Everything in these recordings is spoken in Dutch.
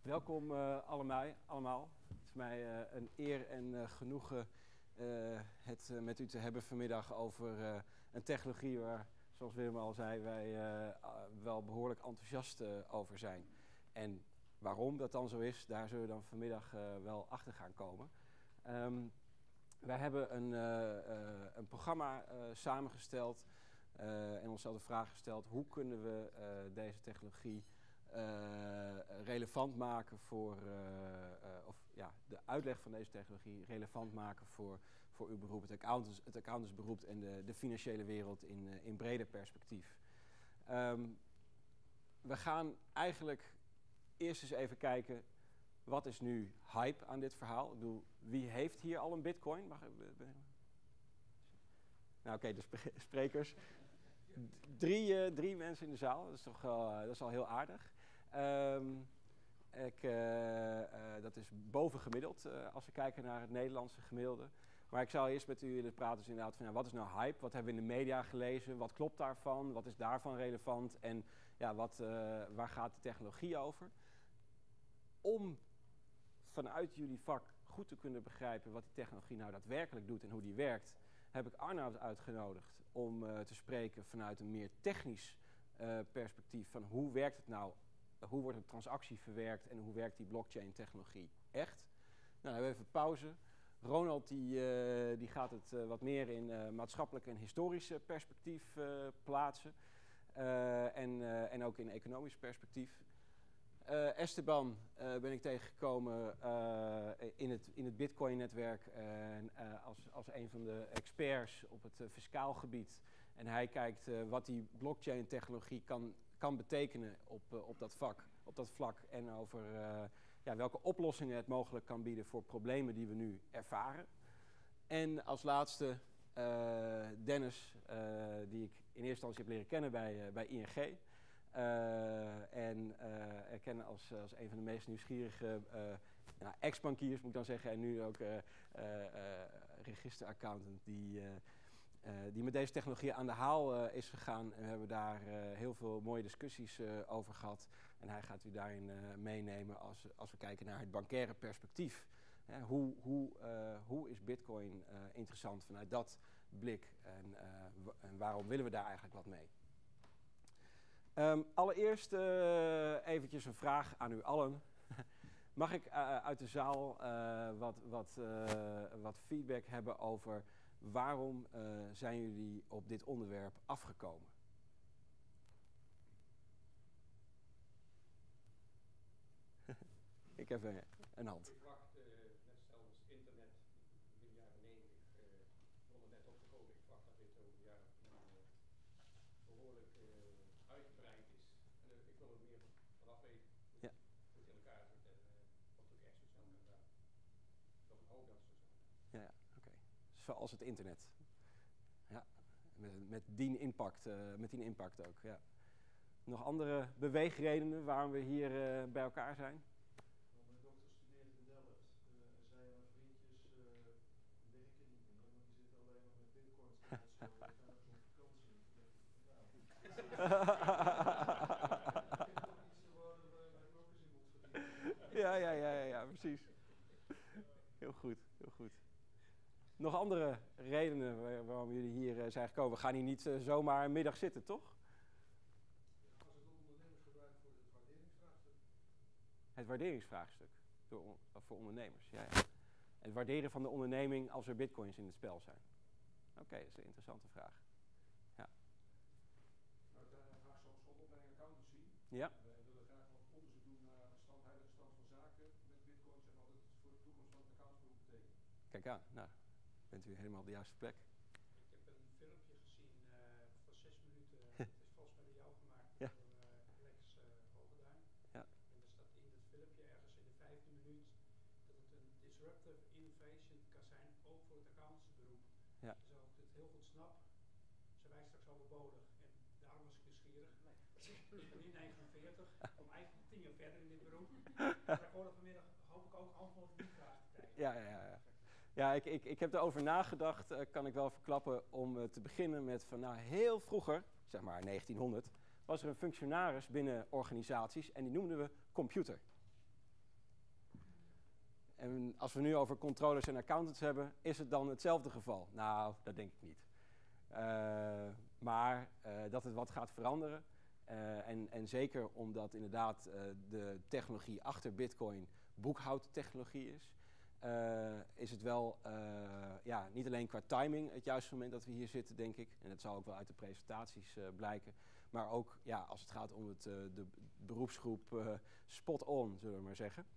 Welkom allemaal. Het is mij een eer en genoegen het met u te hebben vanmiddag over een technologie waar, zoals Willem al zei, wij wel behoorlijk enthousiast over zijn. En waarom dat dan zo is, daar zullen we dan vanmiddag wel achter gaan komen. Wij hebben een programma samengesteld en onszelf de vraag gesteld: hoe kunnen we deze technologie relevant maken voor, de uitleg van deze technologie relevant maken voor uw beroep, het accountantsberoep en de financiële wereld in breder perspectief. We gaan eigenlijk eerst eens even kijken, wat is nu hype aan dit verhaal? Ik bedoel, wie heeft hier al een bitcoin? Nou oké, de sprekers. Drie mensen in de zaal, dat is toch dat is al heel aardig. Dat is bovengemiddeld als we kijken naar het Nederlandse gemiddelde. Maar ik zou eerst met u willen praten dus inderdaad van wat is nou hype? Wat hebben we in de media gelezen? Wat klopt daarvan? Wat is daarvan relevant? En ja, waar gaat de technologie over? Om vanuit jullie vak goed te kunnen begrijpen wat die technologie nou daadwerkelijk doet en hoe die werkt, heb ik Arnoud uitgenodigd om te spreken vanuit een meer technisch perspectief van hoe werkt het nou, hoe wordt een transactie verwerkt en hoe werkt die blockchain technologie echt. Nou, dan hebben we even pauze. Ronald die gaat het wat meer in maatschappelijk en historisch perspectief plaatsen en ook in economisch perspectief. Esteban ben ik tegengekomen in het Bitcoin-netwerk als een van de experts op het fiscaal gebied. En hij kijkt wat die blockchain-technologie kan betekenen op dat vlak en over welke oplossingen het mogelijk kan bieden voor problemen die we nu ervaren. En als laatste Dennis, die ik in eerste instantie heb leren kennen bij ING. En erkennen als een van de meest nieuwsgierige ex-bankiers, moet ik dan zeggen, en nu ook registeraccountant die met deze technologie aan de haal is gegaan. En we hebben daar heel veel mooie discussies over gehad. En hij gaat u daarin meenemen als we kijken naar het bankaire perspectief. Hoe is Bitcoin interessant vanuit dat blik en waarom willen we daar eigenlijk wat mee? Allereerst eventjes een vraag aan u allen. Mag ik uit de zaal wat feedback hebben over waarom zijn jullie op dit onderwerp afgekomen? Ik heb een hand. Ik wacht net zelfs internet in de jaren 90 begon net op te komen. Ik wacht dat dit over de jaren behoorlijk uitgebreid is. En ik wil er meer vanaf weten hoe het in elkaar zit en wat het echt zo snel kan gaan. Nog een hoop dat het zo snel gaat. Ja, oké. Zoals het internet. Ja, met die impact ook. Ja. Nog andere beweegredenen waarom we hier bij elkaar zijn? Mijn dochter studeert in Delft. Zij en haar vriendjes werken niet meer, maar die zitten alleen maar met bitcoins en dat zo. Die gaan ook op vakantie. Ja, precies. Heel goed. Nog andere redenen waarom jullie hier zijn gekomen? We gaan hier niet zomaar een middag zitten, toch? Als het ondernemers gebruikt voor het waarderingsvraagstuk. Het waarderingsvraagstuk voor ondernemers, ja. Het waarderen van de onderneming als er bitcoins in het spel zijn. Oké, dat is een interessante vraag. Ja. Nou, ik vraag soms opleiding accountancy. Ja. Wij willen graag wat onderzoek doen naar de huidige stand van zaken met bitcoins en wat het voor de toekomst van het accountsberoep betekent. Kijk aan, nou, bent u helemaal op de juiste plek. Ik heb een filmpje gezien van 6 minuten. Het is volgens mij door jou gemaakt Ja. door Lex Hogeduin. Ja. En er staat in het filmpje ergens in de 5e minuut dat het een disruptive innovation kan zijn, ook voor het accountantsberoep. Ja. Dus als ik het heel goed snap, zijn wij straks overbodig. En daarom was ik nieuwsgierig. Ik ben nu 49, kom eigenlijk 10 jaar verder in dit beroep. Maar ik hoorde vanmiddag, hoop ik ook antwoord op die vraag te krijgen. Ja. Ja, ik heb erover nagedacht, kan ik wel verklappen, om te beginnen met van heel vroeger, zeg maar 1900, was er een functionaris binnen organisaties en die noemden we computer. En als we nu over controllers en accountants hebben, is het dan hetzelfde geval? Nou, dat denk ik niet. Maar dat het wat gaat veranderen. En zeker omdat inderdaad de technologie achter Bitcoin boekhoudtechnologie is het wel niet alleen qua timing het juiste moment dat we hier zitten, denk ik. En dat zal ook wel uit de presentaties blijken. Maar ook als het gaat om de beroepsgroep spot on, zullen we maar zeggen.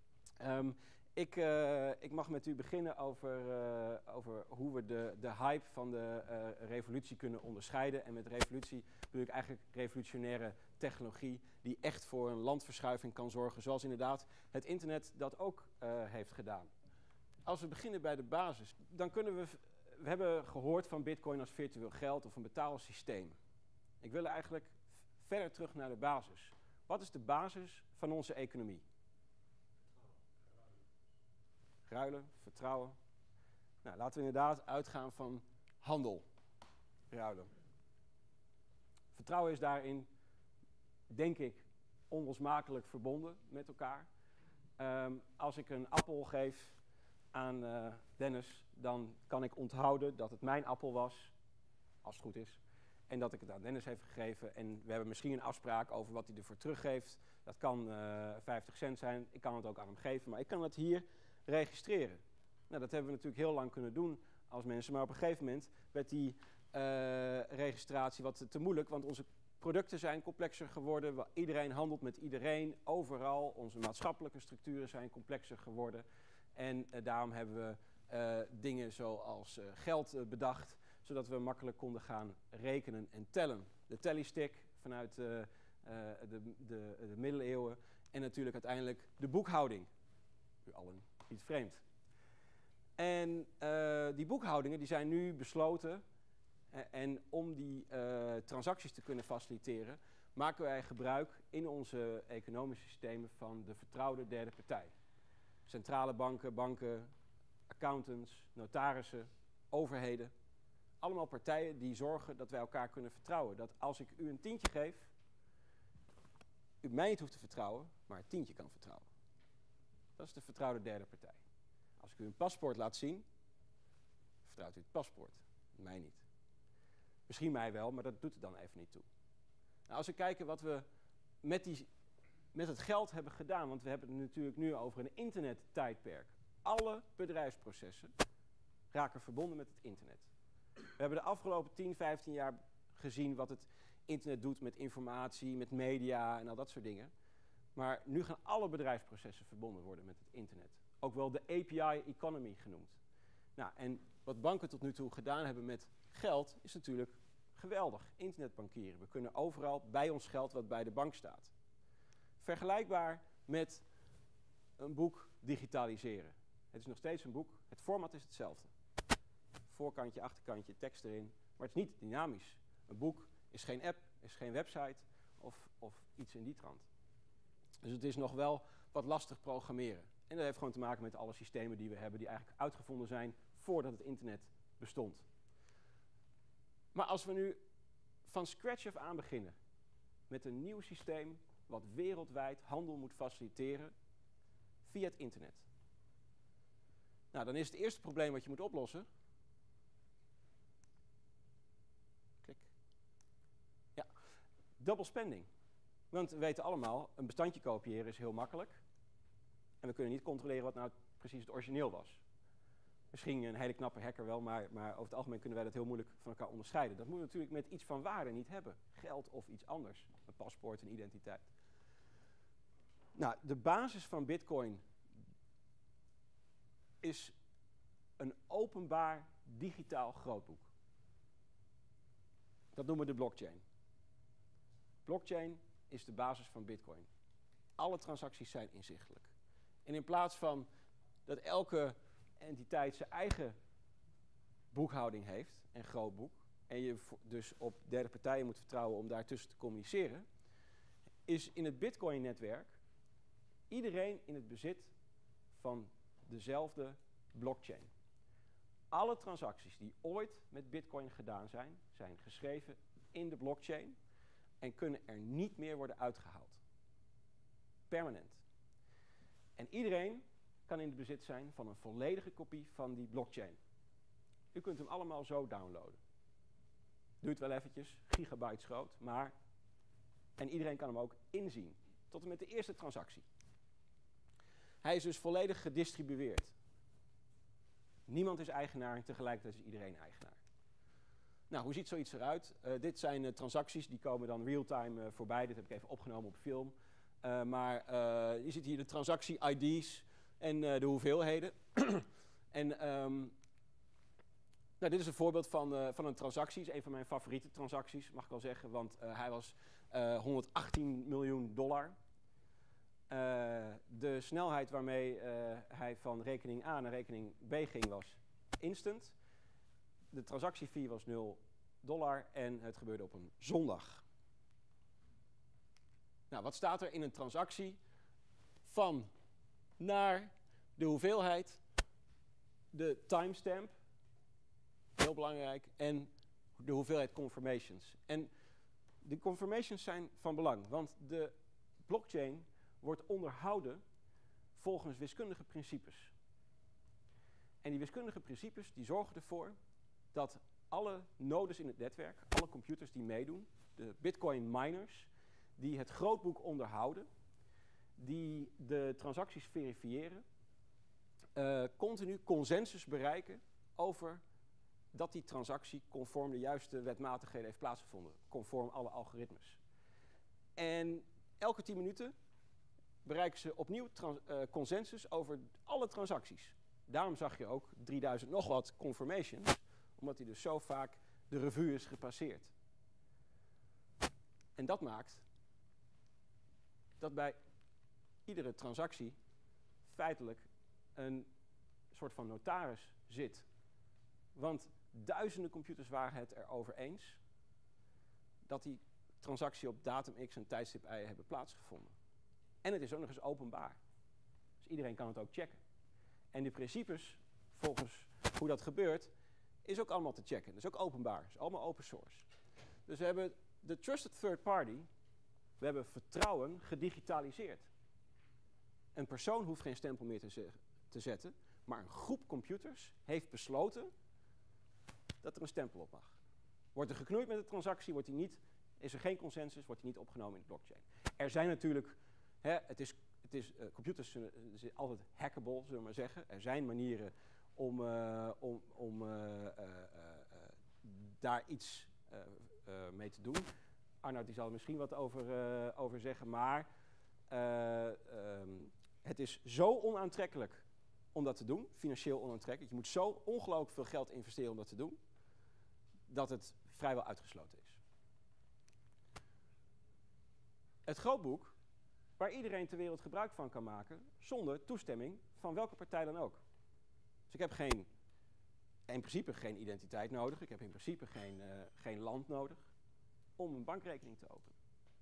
Ik mag met u beginnen over hoe we de hype van de revolutie kunnen onderscheiden. En met revolutie bedoel ik eigenlijk revolutionaire technologie die echt voor een landverschuiving kan zorgen, zoals inderdaad het internet dat ook heeft gedaan. Als we beginnen bij de basis, dan kunnen we hebben gehoord van Bitcoin als virtueel geld of een betaalsysteem. Ik wil eigenlijk verder terug naar de basis. Wat is de basis van onze economie? Ruilen, vertrouwen. Nou, laten we inderdaad uitgaan van handel. Ruilen. Vertrouwen is daarin, denk ik, onlosmakelijk verbonden met elkaar. Als ik een appel geef aan Dennis, dan kan ik onthouden dat het mijn appel was, als het goed is. En dat ik het aan Dennis heb gegeven. En we hebben misschien een afspraak over wat hij ervoor teruggeeft. Dat kan 50 cent zijn. Ik kan het ook aan hem geven, maar ik kan het hier registreren. Nou, dat hebben we natuurlijk heel lang kunnen doen als mensen. Maar op een gegeven moment werd die registratie wat te moeilijk. Want onze producten zijn complexer geworden. Iedereen handelt met iedereen, overal. Onze maatschappelijke structuren zijn complexer geworden. En daarom hebben we dingen zoals geld bedacht, zodat we makkelijk konden gaan rekenen en tellen. De tallystick vanuit de middeleeuwen en natuurlijk uiteindelijk de boekhouding. U allen niet vreemd. En die boekhoudingen die zijn nu besloten. En om die transacties te kunnen faciliteren, maken wij gebruik in onze economische systemen van de vertrouwde derde partij. Centrale banken, banken, accountants, notarissen, overheden. Allemaal partijen die zorgen dat wij elkaar kunnen vertrouwen. Dat als ik u een tientje geef, u mij niet hoeft te vertrouwen, maar het tientje kan vertrouwen. Dat is de vertrouwde derde partij. Als ik u een paspoort laat zien, vertrouwt u het paspoort. Mij niet. Misschien mij wel, maar dat doet er dan even niet toe. Nou, als we kijken wat we met het geld hebben gedaan, want we hebben het natuurlijk nu over een internettijdperk. Alle bedrijfsprocessen raken verbonden met het internet. We hebben de afgelopen 10, 15 jaar gezien wat het internet doet met informatie, met media en al dat soort dingen. Maar nu gaan alle bedrijfsprocessen verbonden worden met het internet. Ook wel de API-economy genoemd. Nou, en wat banken tot nu toe gedaan hebben met geld is natuurlijk geweldig. Internetbankieren. We kunnen overal bij ons geld wat bij de bank staat. Vergelijkbaar met een boek digitaliseren. Het is nog steeds een boek. Het format is hetzelfde. Voorkantje, achterkantje, tekst erin. Maar het is niet dynamisch. Een boek is geen app, is geen website of iets in die trant. Dus het is nog wel wat lastig programmeren. En dat heeft gewoon te maken met alle systemen die we hebben, die eigenlijk uitgevonden zijn voordat het internet bestond. Maar als we nu van scratch af aan beginnen met een nieuw systeem wat wereldwijd handel moet faciliteren via het internet. Nou, dan is het eerste probleem wat je moet oplossen. Klik. Ja, double spending. Want we weten allemaal, een bestandje kopiëren is heel makkelijk. En we kunnen niet controleren wat nou precies het origineel was. Misschien een hele knappe hacker wel, maar over het algemeen kunnen wij dat heel moeilijk van elkaar onderscheiden. Dat moet natuurlijk met iets van waarde niet hebben. Geld of iets anders. Een paspoort, een identiteit. Nou, de basis van Bitcoin is een openbaar digitaal grootboek. Dat noemen we de blockchain. Blockchain is de basis van Bitcoin. Alle transacties zijn inzichtelijk. En in plaats van dat elke entiteit zijn eigen boekhouding heeft, en grootboek, en je dus op derde partijen moet vertrouwen om daartussen te communiceren, is in het Bitcoin-netwerk iedereen in het bezit van dezelfde blockchain. Alle transacties die ooit met Bitcoin gedaan zijn, zijn geschreven in de blockchain en kunnen er niet meer worden uitgehaald. Permanent. En iedereen kan in het bezit zijn van een volledige kopie van die blockchain. U kunt hem allemaal zo downloaden. Duurt wel eventjes, gigabytes groot, maar... En iedereen kan hem ook inzien, tot en met de eerste transactie. Hij is dus volledig gedistribueerd. Niemand is eigenaar en tegelijkertijd is iedereen eigenaar. Nou, hoe ziet zoiets eruit? Dit zijn transacties, die komen dan real-time voorbij. Dit heb ik even opgenomen op film. Maar je ziet hier de transactie-ID's en de hoeveelheden. En nou, dit is een voorbeeld van een transactie. Het is een van mijn favoriete transacties, mag ik wel zeggen. Want hij was $118 miljoen. De snelheid waarmee hij van rekening A naar rekening B ging was instant. De transactiefee was $0 en het gebeurde op een zondag. Nou, wat staat er in een transactie? Van naar de hoeveelheid, de timestamp, heel belangrijk, en de hoeveelheid confirmations. En de confirmations zijn van belang, want de blockchain wordt onderhouden volgens wiskundige principes. En die wiskundige principes die zorgen ervoor dat alle nodes in het netwerk, alle computers die meedoen, de Bitcoin miners, die het grootboek onderhouden, die de transacties verifiëren, continu consensus bereiken over dat die transactie conform de juiste wetmatigheden heeft plaatsgevonden, conform alle algoritmes. En elke 10 minuten bereiken ze opnieuw consensus over alle transacties. Daarom zag je ook 3000 nog wat confirmations, omdat hij dus zo vaak de revue is gepasseerd. En dat maakt dat bij iedere transactie feitelijk een soort van notaris zit. Want duizenden computers waren het erover eens dat die transactie op datum X en tijdstip Y hebben plaatsgevonden. En het is ook nog eens openbaar. Dus iedereen kan het ook checken. En de principes, volgens hoe dat gebeurt, is ook allemaal te checken. Dat is ook openbaar. Dat is allemaal open source. Dus we hebben de trusted third party, we hebben vertrouwen gedigitaliseerd. Een persoon hoeft geen stempel meer te zetten, maar een groep computers heeft besloten dat er een stempel op mag. Wordt er geknoeid met de transactie, is er geen consensus, wordt die niet opgenomen in de blockchain. Er zijn natuurlijk, computers zijn altijd hackable, zullen we maar zeggen. Er zijn manieren om daar iets mee te doen. Arnoud die zal er misschien wat over zeggen, maar het is zo onaantrekkelijk om dat te doen, financieel onaantrekkelijk. Je moet zo ongelooflijk veel geld investeren om dat te doen, dat het vrijwel uitgesloten is. Het grootboek, waar iedereen ter wereld gebruik van kan maken, zonder toestemming van welke partij dan ook. Dus ik heb in principe geen identiteit nodig, ik heb in principe geen land nodig om een bankrekening te openen.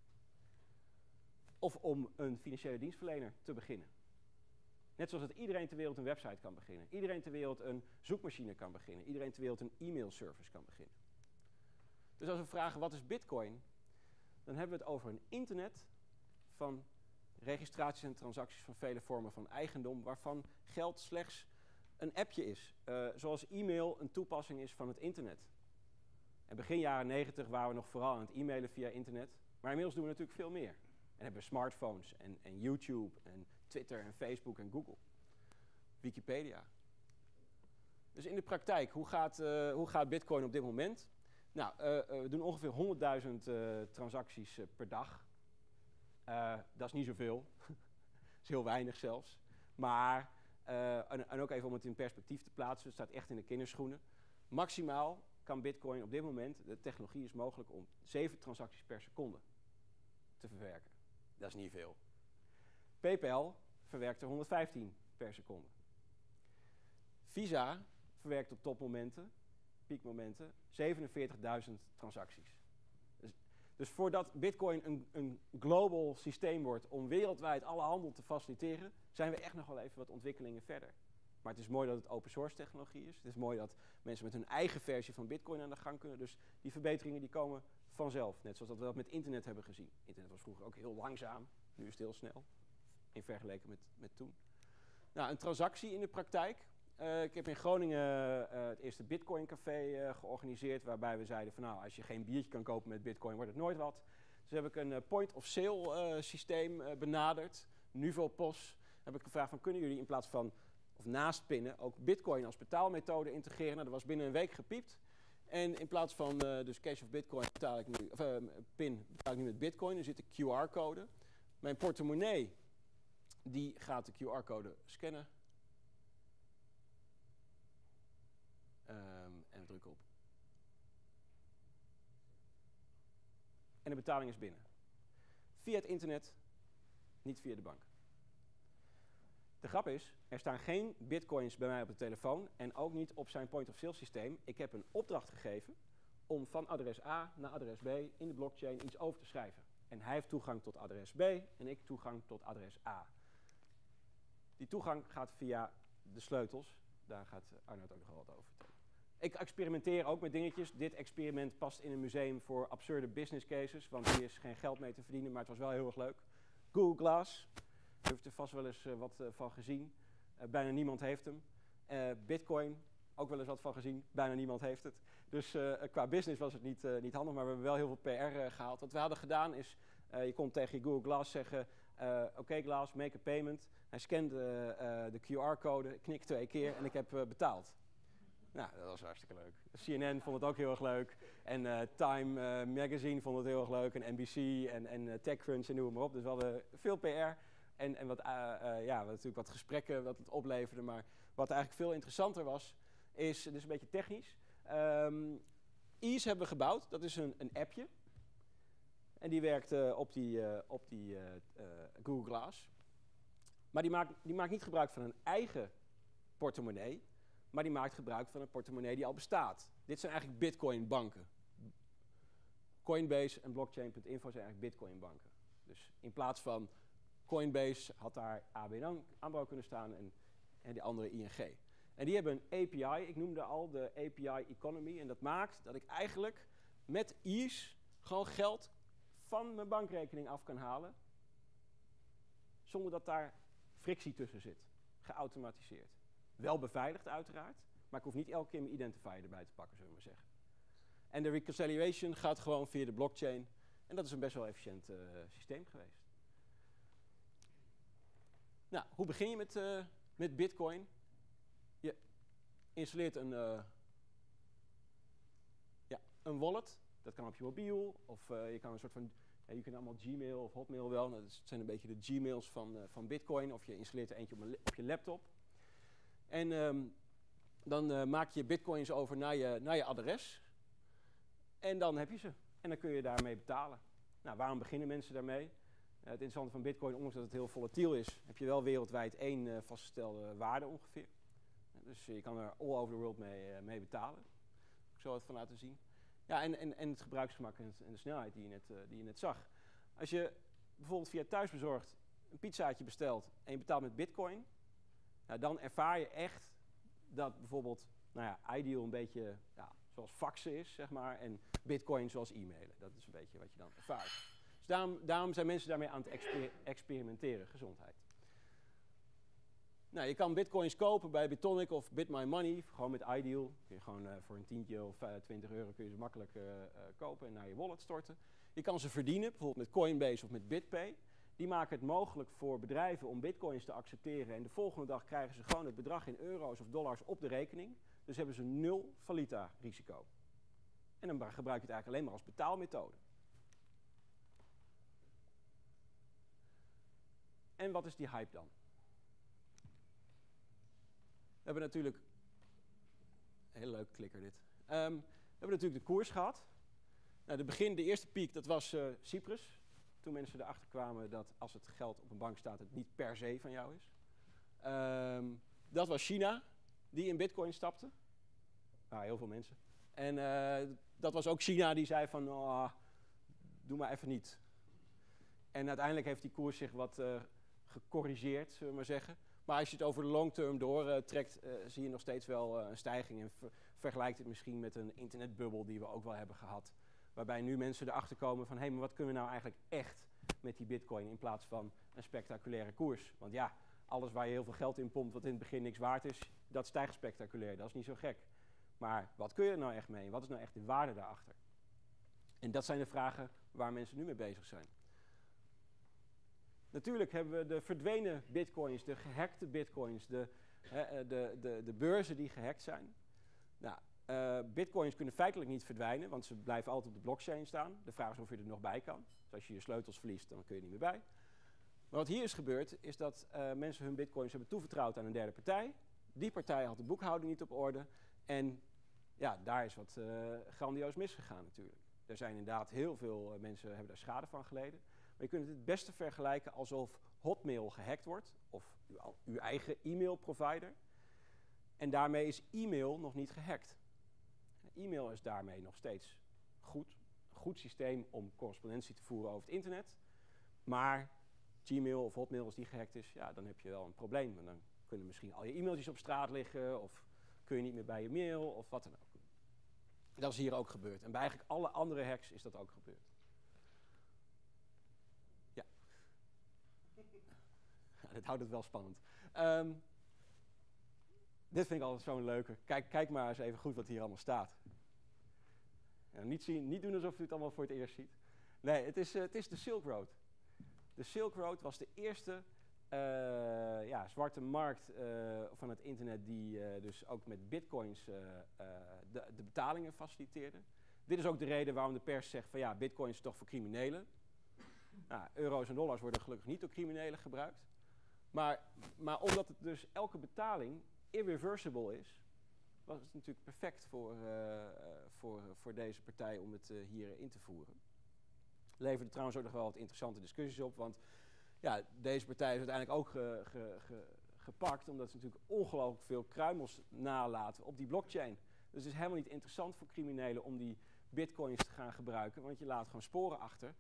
Of om een financiële dienstverlener te beginnen. Net zoals dat iedereen ter wereld een website kan beginnen. Iedereen ter wereld een zoekmachine kan beginnen. Iedereen ter wereld een e-mailservice kan beginnen. Dus als we vragen wat is Bitcoin, dan hebben we het over een internet van registraties en transacties van vele vormen van eigendom, waarvan geld slechts een appje is. Zoals e-mail een toepassing is van het internet. En begin jaren 90 waren we nog vooral aan het e-mailen via internet. Maar inmiddels doen we natuurlijk veel meer. En hebben we smartphones en YouTube en Twitter en Facebook en Google. Wikipedia. Dus in de praktijk, hoe gaat Bitcoin op dit moment? Nou, we doen ongeveer 100.000 transacties per dag. Dat is niet zoveel. Dat is heel weinig zelfs. Maar, en ook even om het in perspectief te plaatsen, het staat echt in de kinderschoenen. Maximaal kan Bitcoin op dit moment, de technologie is mogelijk om 7 transacties per seconde te verwerken. Dat is niet veel. PayPal verwerkt er 115 per seconde. Visa verwerkt op topmomenten, piekmomenten, 47.000 transacties. Dus voordat Bitcoin een global systeem wordt om wereldwijd alle handel te faciliteren, zijn we echt nog wel even wat ontwikkelingen verder. Maar het is mooi dat het open source technologie is. Het is mooi dat mensen met hun eigen versie van Bitcoin aan de gang kunnen. Dus die verbeteringen die komen vanzelf. Net zoals dat we dat met internet hebben gezien. Internet was vroeger ook heel langzaam. Nu is het heel snel. In vergelijking met toen. Nou, een transactie in de praktijk. Ik heb in Groningen het eerste Bitcoin Café georganiseerd, waarbij we zeiden van nou, als je geen biertje kan kopen met Bitcoin, wordt het nooit wat. Dus heb ik een point-of-sale systeem benaderd. Nuvopos heb ik gevraagd van kunnen jullie in plaats van, of naast pinnen, ook Bitcoin als betaalmethode integreren. Nou, dat was binnen een week gepiept. En in plaats van dus Cash of Bitcoin betaal ik nu, PIN betaal ik nu met Bitcoin. Er zit een QR-code. Mijn portemonnee die gaat de QR-code scannen. En druk op. En de betaling is binnen. Via het internet, niet via de bank. De grap is, er staan geen bitcoins bij mij op de telefoon en ook niet op zijn point-of-sale systeem. Ik heb een opdracht gegeven om van adres A naar adres B in de blockchain iets over te schrijven. En hij heeft toegang tot adres B en ik toegang tot adres A. Die toegang gaat via de sleutels. Daar gaat Arnoud ook nog wel wat over vertellen. Ik experimenteer ook met dingetjes. Dit experiment past in een museum voor absurde business cases, want hier is geen geld mee te verdienen, maar het was wel heel erg leuk. Google Glass. U heeft er vast wel eens wat van gezien. Bijna niemand heeft hem. Bitcoin, ook wel eens wat van gezien. Bijna niemand heeft het. Dus qua business was het niet handig, maar we hebben wel heel veel PR gehaald. Wat we hadden gedaan is, je kon tegen je Google Glass zeggen, oké Glass, make a payment. Hij scande de QR-code, knikt 2 keer en ik heb betaald. Nou, dat was hartstikke leuk. CNN vond het ook heel erg leuk. En Time Magazine vond het heel erg leuk. En NBC en TechCrunch en noem maar op. Dus we hadden veel PR. En wat, natuurlijk wat gesprekken wat het opleverde. Maar wat eigenlijk veel interessanter was, is, dus een beetje technisch. Ease hebben we gebouwd. Dat is een appje. En die werkt op die Google Glass. Maar die maakt niet gebruik van een eigen portemonnee. Maar die maakt gebruik van een portemonnee die al bestaat. Dit zijn eigenlijk Bitcoin-banken. Coinbase en blockchain.info zijn eigenlijk Bitcoin-banken. Dus in plaats van Coinbase had daar ABN AMRO kunnen staan en die andere ING. En die hebben een API, ik noemde al de API Economy. En dat maakt dat ik eigenlijk met Ease gewoon geld van mijn bankrekening af kan halen. Zonder dat daar frictie tussen zit. Geautomatiseerd. Wel beveiligd uiteraard, maar ik hoef niet elke keer mijn identifier erbij te pakken, zullen we maar zeggen. En de reconciliation gaat gewoon via de blockchain. En dat is een best wel efficiënt systeem geweest. Nou, hoe begin je met Bitcoin? Je installeert een wallet. Dat kan op je mobiel. Of je kan een soort van, je kunt allemaal Gmail of Hotmail wel. Nou, dat zijn een beetje de Gmails van Bitcoin. Of je installeert er eentje op je laptop. En dan maak je bitcoins over naar je adres. En dan heb je ze. En dan kun je daarmee betalen. Nou, waarom beginnen mensen daarmee? Het interessante van bitcoin, ondanks dat het heel volatiel is, heb je wel wereldwijd 1 vastgestelde waarde ongeveer. Dus je kan er all over the world mee betalen. Ik zal het van laten zien. Ja, en het gebruiksgemak en de snelheid die je net zag. Als je bijvoorbeeld via thuisbezorgd een pizzaatje bestelt en je betaalt met bitcoin, nou, dan ervaar je echt dat bijvoorbeeld Ideal een beetje zoals faxen is, zeg maar, en bitcoin zoals e-mailen. Dat is een beetje wat je dan ervaart. Dus daarom zijn mensen daarmee aan het experimenteren, gezondheid. Nou, je kan bitcoins kopen bij Bitonic of BitMyMoney, gewoon met Ideal. Kun je gewoon voor een tientje of 20 euro kun je ze makkelijk kopen en naar je wallet storten. Je kan ze verdienen, bijvoorbeeld met Coinbase of met BitPay. Die maken het mogelijk voor bedrijven om bitcoins te accepteren. En de volgende dag krijgen ze gewoon het bedrag in euro's of dollars op de rekening. Dus hebben ze 0 valuta risico. En dan gebruik je het eigenlijk alleen maar als betaalmethode. En wat is die hype dan? We hebben natuurlijk... Een hele leuke klikker dit. We hebben natuurlijk de koers gehad. Nou, de eerste piek, dat was Cyprus. Toen mensen erachter kwamen dat als het geld op een bank staat, het niet per se van jou is. Dat was China, die in bitcoin stapte. Nou, heel veel mensen. En dat was ook China die zei van, doe maar even niet. En uiteindelijk heeft die koers zich wat gecorrigeerd, zullen we maar zeggen. Maar als je het over de long term doortrekt, zie je nog steeds wel een stijging. En vergelijkt het misschien met een internetbubbel die we ook wel hebben gehad. Waarbij nu mensen erachter komen van, hé, maar wat kunnen we nou eigenlijk echt met die bitcoin in plaats van een spectaculaire koers? Want ja, alles waar je heel veel geld in pompt, wat in het begin niks waard is, dat stijgt spectaculair. Dat is niet zo gek. Maar wat kun je er nou echt mee? Wat is nou echt de waarde daarachter? En dat zijn de vragen waar mensen nu mee bezig zijn. Natuurlijk hebben we de verdwenen bitcoins, de gehackte bitcoins, de beurzen die gehackt zijn. Nou, bitcoins kunnen feitelijk niet verdwijnen, want ze blijven altijd op de blockchain staan. De vraag is of je er nog bij kan. Dus als je je sleutels verliest, dan kun je er niet meer bij. Maar wat hier is gebeurd, is dat mensen hun bitcoins hebben toevertrouwd aan een derde partij. Die partij had de boekhouding niet op orde. En ja, daar is wat grandioos misgegaan natuurlijk. Er zijn inderdaad heel veel mensen hebben daar schade van geleden. Maar je kunt het beste vergelijken alsof Hotmail gehackt wordt. Of uw eigen e-mailprovider. En daarmee is e-mail nog niet gehackt. E-mail is daarmee nog steeds goed. Een goed systeem om correspondentie te voeren over het internet. Maar Gmail of Hotmail, als die gehackt is, ja, dan heb je wel een probleem. En dan kunnen misschien al je e-mailtjes op straat liggen. Of kun je niet meer bij je mail of wat dan ook. Dat is hier ook gebeurd. En bij eigenlijk alle andere hacks is dat ook gebeurd. Ja. Ja, dit houdt het wel spannend. Dit vind ik altijd zo'n leuke. Kijk maar eens even goed wat hier allemaal staat. Ja, niet doen alsof u het allemaal voor het eerst ziet. Nee, het is de Silk Road. De Silk Road was de eerste zwarte markt van het internet die dus ook met bitcoins de betalingen faciliteerde. Dit is ook de reden waarom de pers zegt van ja, bitcoins is toch voor criminelen. Nou, euro's en dollars worden gelukkig niet door criminelen gebruikt. Maar omdat het dus elke betaling irreversible is, was het natuurlijk perfect voor deze partij om het hier in te voeren. Leverde trouwens ook nog wel wat interessante discussies op, want ja, deze partij is uiteindelijk ook gepakt, omdat ze natuurlijk ongelooflijk veel kruimels nalaten op die blockchain. Dus het is helemaal niet interessant voor criminelen om die bitcoins te gaan gebruiken, want je laat gewoon sporen achter,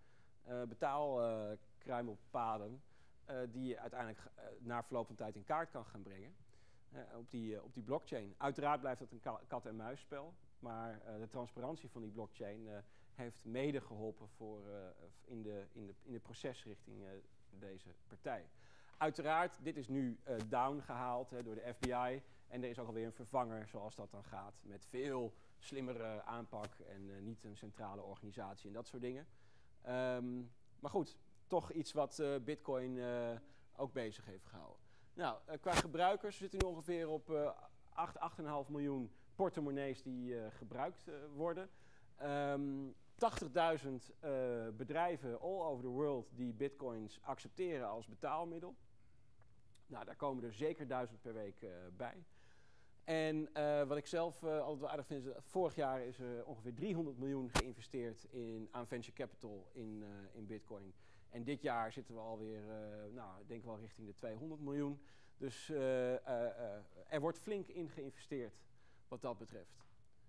betaalkruimelpaden, die je uiteindelijk na verloop van tijd in kaart kan gaan brengen op die blockchain. Uiteraard blijft dat een kat-en-muisspel, maar de transparantie van die blockchain heeft mede geholpen in de proces richting deze partij. Uiteraard, dit is nu down gehaald door de FBI en er is ook alweer een vervanger zoals dat dan gaat met veel slimmere aanpak en niet een centrale organisatie en dat soort dingen. Maar goed, toch iets wat Bitcoin ook bezig heeft gehouden. Nou, qua gebruikers zitten nu ongeveer op 8,5 miljoen portemonnees die gebruikt worden. 80.000 bedrijven all over the world die bitcoins accepteren als betaalmiddel. Nou, daar komen er zeker 1000 per week bij. En wat ik zelf altijd wel aardig vind, is vorig jaar is er ongeveer 300 miljoen geïnvesteerd aan venture capital in bitcoin. En dit jaar zitten we alweer, ik denk wel richting de 200 miljoen. Dus er wordt flink in geïnvesteerd wat dat betreft.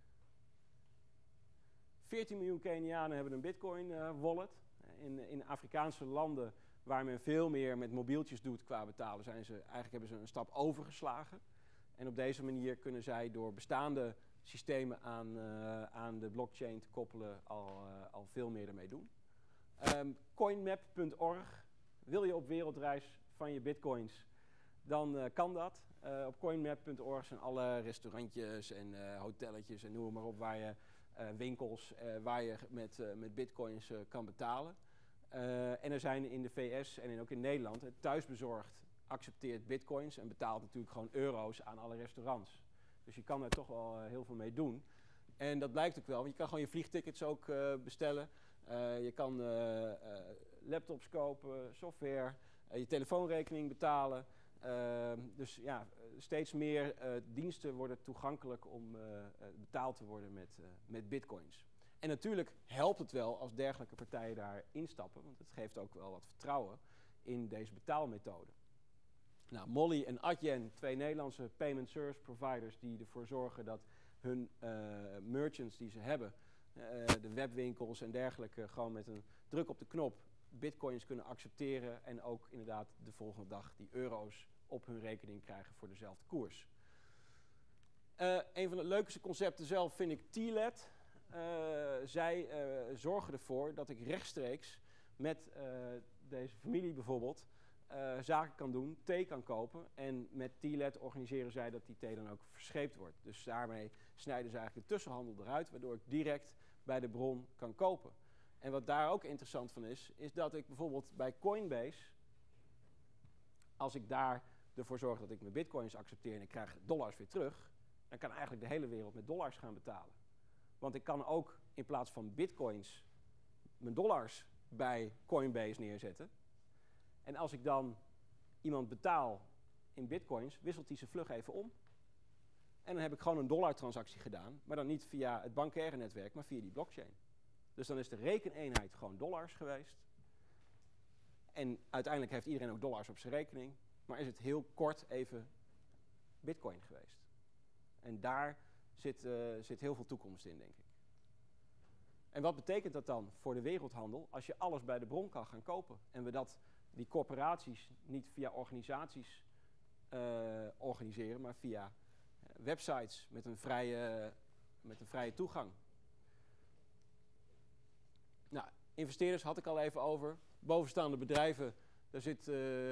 14 miljoen Kenianen hebben een Bitcoin-wallet. In Afrikaanse landen waar men veel meer met mobieltjes doet qua betalen, hebben ze een stap overgeslagen. En op deze manier kunnen zij door bestaande systemen aan de blockchain te koppelen al veel meer ermee doen. Coinmap.org. Wil je op wereldreis van je bitcoins, dan kan dat. Op coinmap.org zijn alle restaurantjes en hotelletjes en noem maar op waar je winkels waar je met bitcoins kan betalen. En er zijn in de VS en ook in Nederland, thuisbezorgd accepteert bitcoins en betaalt natuurlijk gewoon euro's aan alle restaurants. Dus je kan er toch wel heel veel mee doen. En dat blijkt ook wel, want je kan gewoon je vliegtickets ook bestellen. Je kan laptops kopen, software, je telefoonrekening betalen. Dus ja, steeds meer diensten worden toegankelijk om betaald te worden met bitcoins. En natuurlijk helpt het wel als dergelijke partijen daar instappen, want het geeft ook wel wat vertrouwen in deze betaalmethode. Nou, Molly en Adyen, twee Nederlandse payment service providers die ervoor zorgen dat hun merchants die ze hebben, de webwinkels en dergelijke, gewoon met een druk op de knop bitcoins kunnen accepteren en ook inderdaad de volgende dag die euro's op hun rekening krijgen voor dezelfde koers. Een van de leukste concepten zelf vind ik T-Let. Zij zorgen ervoor dat ik rechtstreeks met deze familie bijvoorbeeld zaken kan doen, thee kan kopen. En met T-Let organiseren zij dat die thee dan ook verscheept wordt. Dus daarmee snijden ze eigenlijk de tussenhandel eruit, waardoor ik direct bij de bron kan kopen. En wat daar ook interessant van is dat ik bijvoorbeeld bij Coinbase, als ik daar ervoor zorg dat ik mijn bitcoins accepteer en ik krijg dollars weer terug, dan kan eigenlijk de hele wereld met dollars gaan betalen. Want ik kan ook in plaats van bitcoins mijn dollars bij Coinbase neerzetten. En als ik dan iemand betaal in bitcoins, wisselt hij ze vlug even om. En dan heb ik gewoon een dollartransactie gedaan, maar dan niet via het bankaire netwerk, maar via die blockchain. Dus dan is de rekeneenheid gewoon dollars geweest. En uiteindelijk heeft iedereen ook dollars op zijn rekening. Maar is het heel kort even bitcoin geweest. En daar zit heel veel toekomst in, denk ik. En wat betekent dat dan voor de wereldhandel als je alles bij de bron kan gaan kopen? En we die corporaties niet via organisaties organiseren, maar via websites met een vrije toegang. Nou, investeerders had ik al even over. Bovenstaande bedrijven, daar zit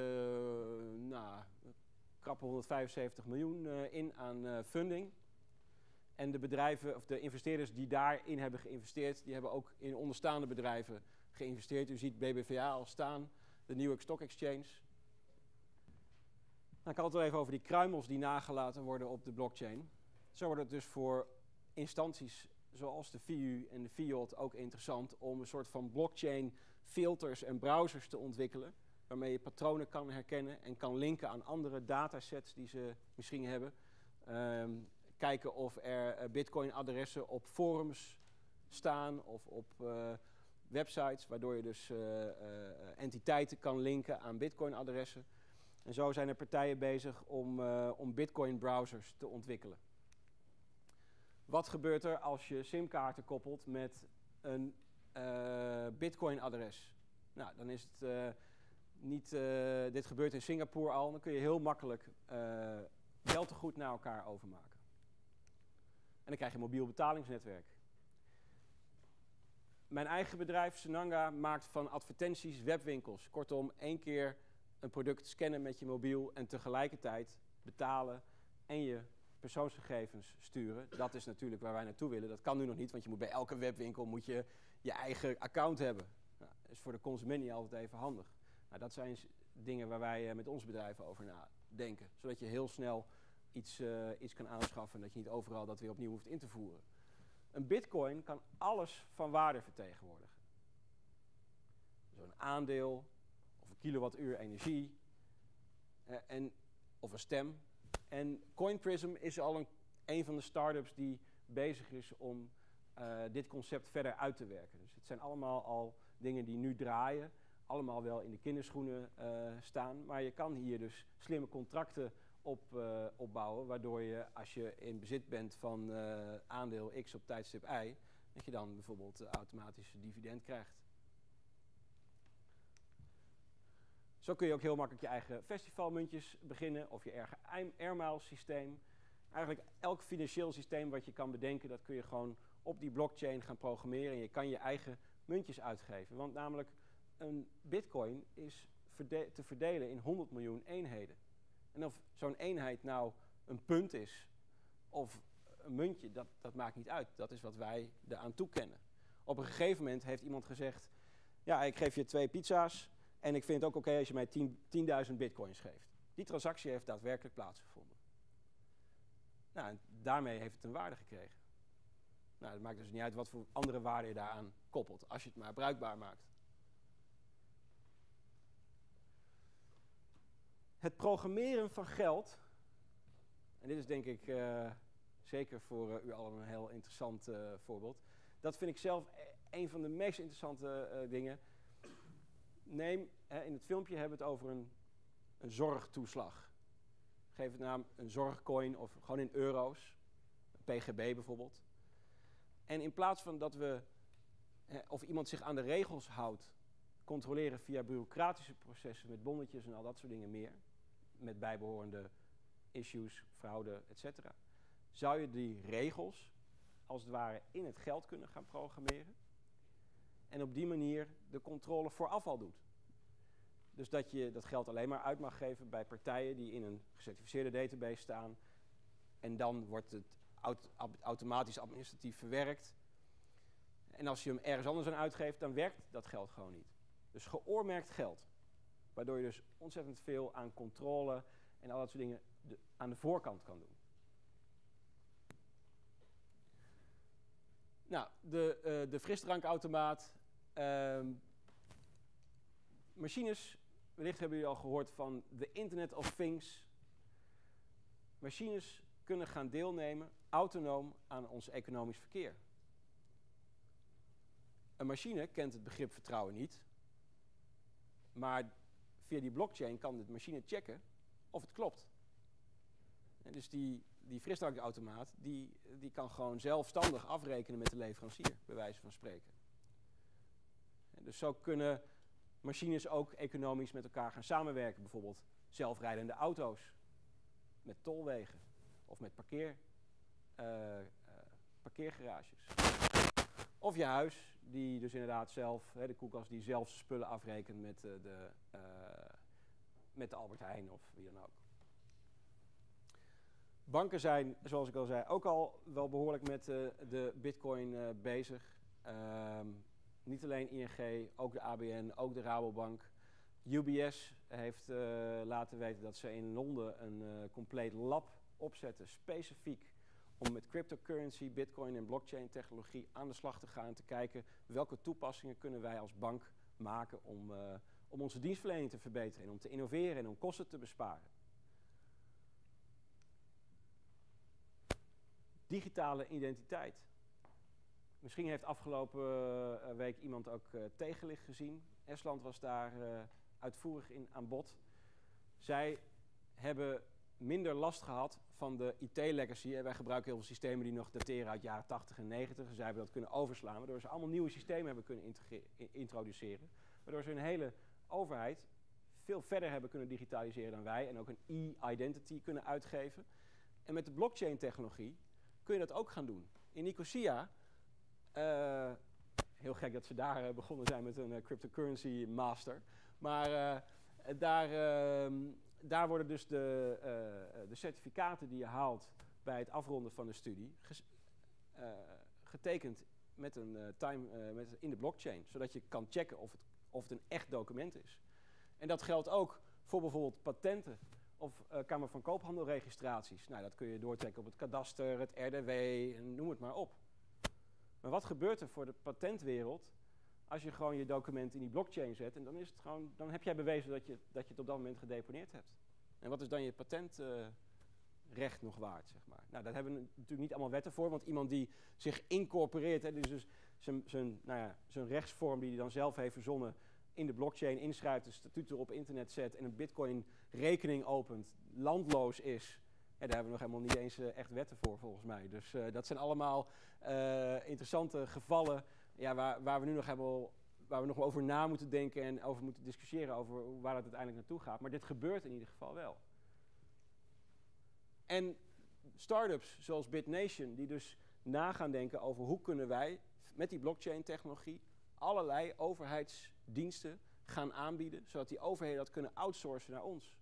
krappe 175 miljoen in aan funding. En de bedrijven, of de investeerders die daarin hebben geïnvesteerd, die hebben ook in onderstaande bedrijven geïnvesteerd. U ziet BBVA al staan, de New York Stock Exchange. Nou, ik had het wel even over die kruimels die nagelaten worden op de blockchain. Zo wordt het dus voor instanties zoals de VU en de FIOD ook interessant om een soort van blockchain filters en browsers te ontwikkelen, waarmee je patronen kan herkennen en kan linken aan andere datasets die ze misschien hebben. Kijken of er bitcoin-adressen op forums staan of op websites, waardoor je dus entiteiten kan linken aan bitcoin-adressen. En zo zijn er partijen bezig om bitcoin-browsers te ontwikkelen. Wat gebeurt er als je simkaarten koppelt met een bitcoin-adres? Nou, dan is het niet... dit gebeurt in Singapore al. Dan kun je heel makkelijk geldtegoed naar elkaar overmaken. En dan krijg je een mobiel betalingsnetwerk. Mijn eigen bedrijf, Senanga, maakt van advertenties webwinkels. Kortom, 1 keer een product scannen met je mobiel en tegelijkertijd betalen en je persoonsgegevens sturen. Dat is natuurlijk waar wij naartoe willen. Dat kan nu nog niet, want je moet bij elke webwinkel je eigen account hebben. Nou, dat is voor de consument niet altijd even handig. Nou, dat zijn dingen waar wij met ons bedrijf over nadenken. Zodat je heel snel iets kan aanschaffen en dat je niet overal dat weer opnieuw hoeft in te voeren. Een bitcoin kan alles van waarde vertegenwoordigen. Zo'n aandeel, of een kilowattuur energie, of een stem. En CoinPrism is al een van de start-ups die bezig is om dit concept verder uit te werken. Dus het zijn allemaal al dingen die nu draaien, allemaal wel in de kinderschoenen staan. Maar je kan hier dus slimme contracten opbouwen, waardoor je, als je in bezit bent van aandeel X op tijdstip Y, dat je dan bijvoorbeeld automatisch dividend krijgt. Zo kun je ook heel makkelijk je eigen festivalmuntjes beginnen of je eigen airmiles systeem. Eigenlijk elk financieel systeem wat je kan bedenken, dat kun je gewoon op die blockchain gaan programmeren en je kan je eigen muntjes uitgeven. Want namelijk een bitcoin is te verdelen in 100 miljoen eenheden. En of zo'n eenheid nou een punt is of een muntje, dat maakt niet uit. Dat is wat wij eraan toekennen. Op een gegeven moment heeft iemand gezegd, ja, ik geef je 2 pizza's en ik vind het ook oké als je mij 10.000 bitcoins geeft. Die transactie heeft daadwerkelijk plaatsgevonden. Nou, en daarmee heeft het een waarde gekregen. Nou, het maakt dus niet uit wat voor andere waarde je daaraan koppelt, als je het maar bruikbaar maakt. Het programmeren van geld, en dit is denk ik zeker voor u allen een heel interessant voorbeeld. Dat vind ik zelf een van de meest interessante dingen. In het filmpje hebben we het over een zorgtoeslag. Geef het naam een zorgcoin of gewoon in euro's. Een PGB bijvoorbeeld. En in plaats van dat we, of iemand zich aan de regels houdt, controleren via bureaucratische processen met bonnetjes en al dat soort dingen meer, met bijbehorende issues, fraude, etc. Zou je die regels als het ware in het geld kunnen gaan programmeren en op die manier de controle vooraf al doet. Dus dat je dat geld alleen maar uit mag geven bij partijen die in een gecertificeerde database staan. En dan wordt het automatisch administratief verwerkt. En als je hem ergens anders aan uitgeeft, dan werkt dat geld gewoon niet. Dus geoormerkt geld. Waardoor je dus ontzettend veel aan controle en al dat soort dingen aan de voorkant kan doen. Nou, de frisdrankautomaat. Machines, wellicht hebben jullie al gehoord van de Internet of Things. Machines kunnen gaan deelnemen, autonoom, aan ons economisch verkeer. Een machine kent het begrip vertrouwen niet. Maar via die blockchain kan de machine checken of het klopt. En dus die frisdrankautomaat, die kan gewoon zelfstandig afrekenen met de leverancier, bij wijze van spreken. En dus zo kunnen machines ook economisch met elkaar gaan samenwerken. Bijvoorbeeld zelfrijdende auto's met tolwegen of met parkeergarages. Of je huis, die dus inderdaad zelf, de koelkast die zelf zijn spullen afrekent met de Albert Heijn of wie dan ook. Banken zijn, zoals ik al zei, ook al wel behoorlijk met de bitcoin bezig. Niet alleen ING, ook de ABN, ook de Rabobank. UBS heeft laten weten dat ze in Londen een compleet lab opzetten, specifiek om met cryptocurrency, bitcoin en blockchain technologie aan de slag te gaan en te kijken welke toepassingen kunnen wij als bank maken om onze dienstverlening te verbeteren en om te innoveren en om kosten te besparen. Digitale identiteit. Misschien heeft afgelopen week iemand ook tegenlicht gezien. Estland was daar uitvoerig in aan bod. Zij hebben minder last gehad van de IT-legacy. Wij gebruiken heel veel systemen die nog dateren uit de jaren 80 en 90. Zij hebben dat kunnen overslaan, waardoor ze allemaal nieuwe systemen hebben kunnen introduceren. Waardoor ze hun hele overheid veel verder hebben kunnen digitaliseren dan wij en ook een e-identity kunnen uitgeven. En met de blockchain-technologie kun je dat ook gaan doen. In Nicosia, heel gek dat ze daar begonnen zijn met een cryptocurrency master, maar daar worden dus de certificaten die je haalt bij het afronden van de studie getekend met in de blockchain, zodat je kan checken of het een echt document is. En dat geldt ook voor bijvoorbeeld patenten of Kamer van Koophandelregistraties. Nou, dat kun je doortrekken op het kadaster, het RDW, noem het maar op. Maar wat gebeurt er voor de patentwereld als je gewoon je document in die blockchain zet en dan is het gewoon, dan heb jij bewezen dat je het op dat moment gedeponeerd hebt. En wat is dan je patentrecht nog waard, zeg maar? Nou, daar hebben we natuurlijk niet allemaal wetten voor, want iemand die zich incorporeert, dus zijn rechtsvorm die hij dan zelf heeft verzonnen, in de blockchain inschrijft, een statuut op internet zet en een bitcoin rekening opent, landloos is. Ja, daar hebben we nog helemaal niet eens echt wetten voor, volgens mij. Dus dat zijn allemaal interessante gevallen waar we nu nog over na moeten denken en over moeten discussiëren over waar het uiteindelijk naartoe gaat. Maar dit gebeurt in ieder geval wel. En start-ups zoals BitNation, die dus na gaan denken over hoe kunnen wij met die blockchain technologie allerlei overheidsdiensten gaan aanbieden, zodat die overheden dat kunnen outsourcen naar ons.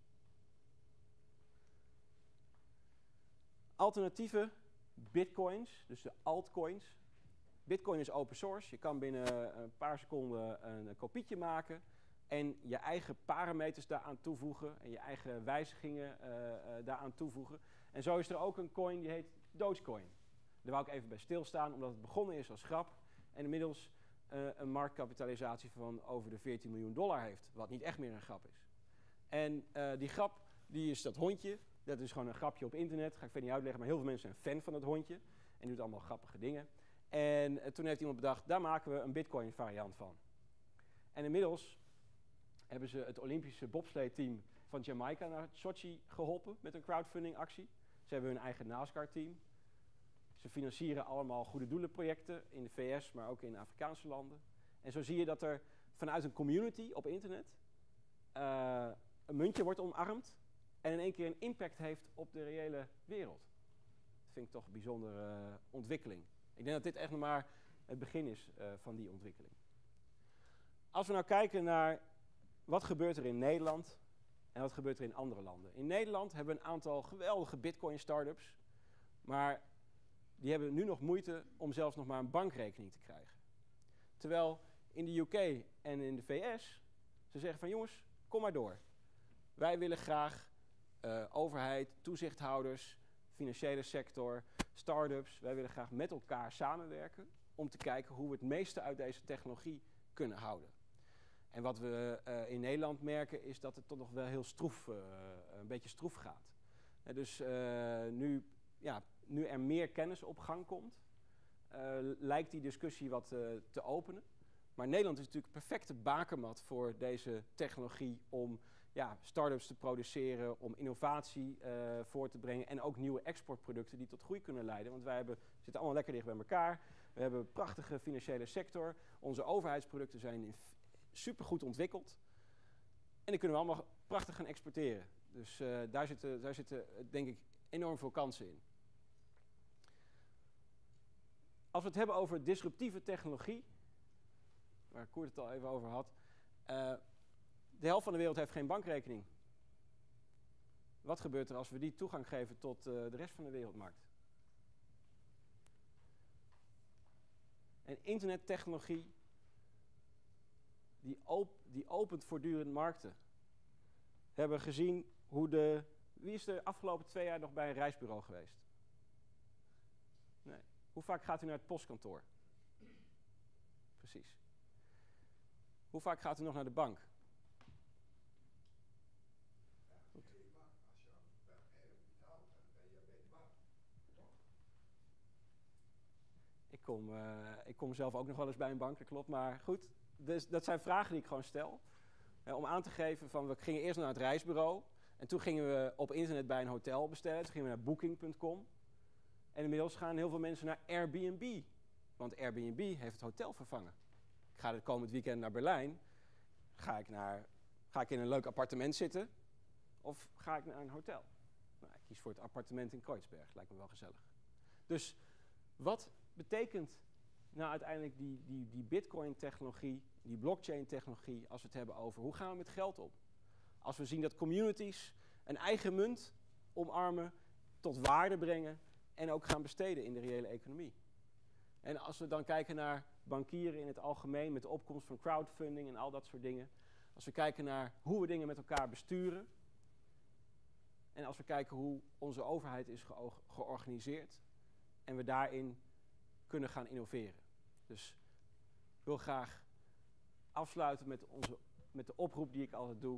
Alternatieve bitcoins, dus de altcoins. Bitcoin is open source. Je kan binnen een paar seconden een kopietje maken en je eigen parameters daaraan toevoegen en je eigen wijzigingen daaraan toevoegen. En zo is er ook een coin die heet Dogecoin. Daar wou ik even bij stilstaan, omdat het begonnen is als grap en inmiddels een marktkapitalisatie van over de $14 miljoen heeft, wat niet echt meer een grap is. En die grap, die is dat hondje. Dat is gewoon een grapje op internet, ga ik verder niet uitleggen, maar heel veel mensen zijn fan van dat hondje en doet allemaal grappige dingen. En toen heeft iemand bedacht, daar maken we een bitcoin variant van. En inmiddels hebben ze het Olympische bobsleeteam van Jamaica naar Sochi geholpen met een crowdfunding actie. Ze hebben hun eigen NASCAR-team. Ze financieren allemaal goede doelenprojecten in de VS, maar ook in Afrikaanse landen. En zo zie je dat er vanuit een community op internet een muntje wordt omarmd en in één keer een impact heeft op de reële wereld. Dat vind ik toch een bijzondere ontwikkeling. Ik denk dat dit echt nog maar het begin is van die ontwikkeling. Als we nou kijken naar wat gebeurt er in Nederland en wat gebeurt er in andere landen? In Nederland hebben we een aantal geweldige Bitcoin-startups, maar die hebben nu nog moeite om zelfs nog maar een bankrekening te krijgen. Terwijl in de UK en in de VS ze zeggen van jongens, kom maar door. Wij willen graag overheid, toezichthouders, financiële sector, start-ups, wij willen graag met elkaar samenwerken om te kijken hoe we het meeste uit deze technologie kunnen houden. En wat we in Nederland merken is dat het toch nog wel heel stroef, een beetje stroef gaat. Dus nu er meer kennis op gang komt, lijkt die discussie wat te openen. Maar Nederland is natuurlijk een perfecte bakermat voor deze technologie om start-ups te produceren, om innovatie voor te brengen en ook nieuwe exportproducten die tot groei kunnen leiden. Want wij zitten allemaal lekker dicht bij elkaar. We hebben een prachtige financiële sector. Onze overheidsproducten zijn supergoed ontwikkeld. En die kunnen we allemaal prachtig gaan exporteren. Dus daar zitten denk ik enorm veel kansen in. Als we het hebben over disruptieve technologie, waar Koert het al even over had. De helft van de wereld heeft geen bankrekening. Wat gebeurt er als we die toegang geven tot de rest van de wereldmarkt? En internettechnologie, die opent voortdurend markten. We hebben gezien wie is er de afgelopen 2 jaar nog bij een reisbureau geweest? Nee. Hoe vaak gaat u naar het postkantoor? Precies. Hoe vaak gaat u nog naar de bank? Goed. Ik kom zelf ook nog wel eens bij een bank, dat klopt. Maar goed, dus dat zijn vragen die ik gewoon stel. Om aan te geven van, we gingen eerst naar het reisbureau. En toen gingen we op internet bij een hotel bestellen. Toen gingen we naar booking.com. En inmiddels gaan heel veel mensen naar Airbnb. Want Airbnb heeft het hotel vervangen. Ik ga het komend weekend naar Berlijn. Ga ik in een leuk appartement zitten? Of ga ik naar een hotel? Nou, ik kies voor het appartement in Kreuzberg. Lijkt me wel gezellig. Dus wat betekent nou uiteindelijk die Bitcoin-technologie, die blockchain-technologie, als we het hebben over hoe gaan we met geld om? Als we zien dat communities een eigen munt omarmen, tot waarde brengen en ook gaan besteden in de reële economie. En als we dan kijken naar bankieren in het algemeen, met de opkomst van crowdfunding en al dat soort dingen. Als we kijken naar hoe we dingen met elkaar besturen. En als we kijken hoe onze overheid is georganiseerd. En we daarin kunnen gaan innoveren. Dus ik wil graag afsluiten met de oproep die ik altijd doe.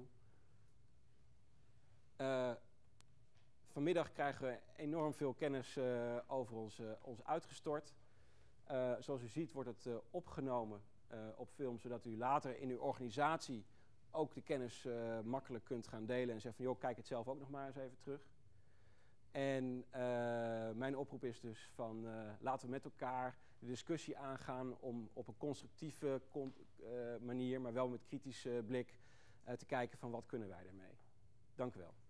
Vanmiddag krijgen we enorm veel kennis over ons uitgestort. Zoals u ziet wordt het opgenomen op film, zodat u later in uw organisatie ook de kennis makkelijk kunt gaan delen en zeggen van joh, kijk het zelf ook nog maar eens even terug. En mijn oproep is dus van laten we met elkaar de discussie aangaan om op een constructieve manier, maar wel met kritische blik te kijken van wat kunnen wij daarmee. Dank u wel.